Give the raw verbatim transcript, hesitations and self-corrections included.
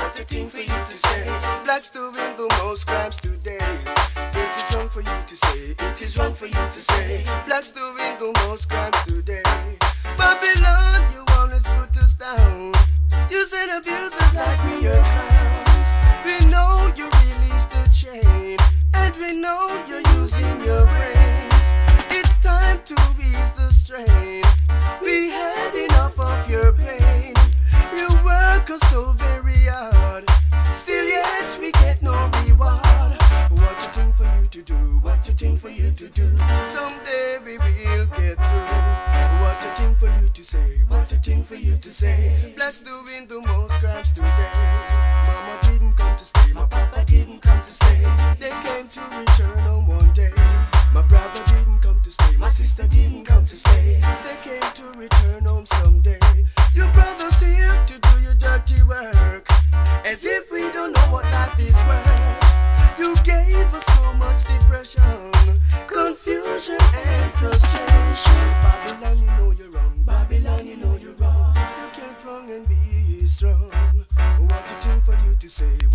what a thing for you to say. Blacks doing the most crimes today. It is wrong for you to say, it is wrong for you to say. Blacks doing the most crimes today. Babylon, you always put us down. You send abusers like we are clowns. We know you released the chain, and we know you're using your brains. It's time to ease the strain. We had enough of your pain. You work us so very hard, still yet we get no reward. What a thing for you to do, what a thing for you to do. Someday we will get through. What a thing for you to say, what a thing for you to say. Blacks doing the most crimes today. Mama didn't come to stay, my papa didn't come to stay. They came to return home one day. My brother didn't come to stay, my sister didn't come to stay. They came to return home someday. Your brother's here to do your dirty work, as if we don't know what life is worth. You gave us so much depression, confusion and frustration. Babylon, you know you're wrong. Babylon, you know you're wrong. You can't wrong and be strong. What a thing for you to say,